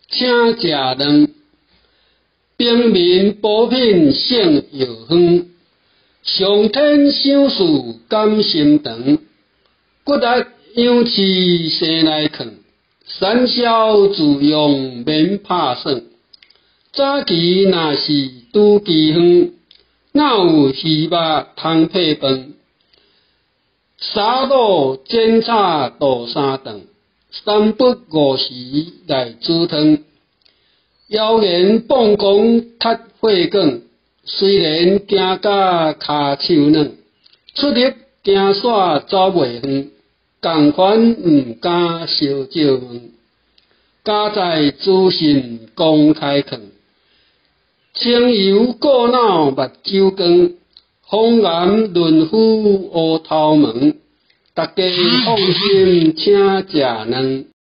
请食卵。平民补品性药方，上天赏赐甘心肠。骨力养气生来抗，三消自用免拍算。早期若是拄饥荒，哪有鱼肉通配饭？沙卤煎炒度三顿，三不五时来煮汤。谣言曝光踢血管，虽然行甲骹手软，出入惊煞走袂远，共款毋敢烧借问。家在资讯公开放，清油过脑目睭光，风寒润肤乌头毛，大家放心请食卵。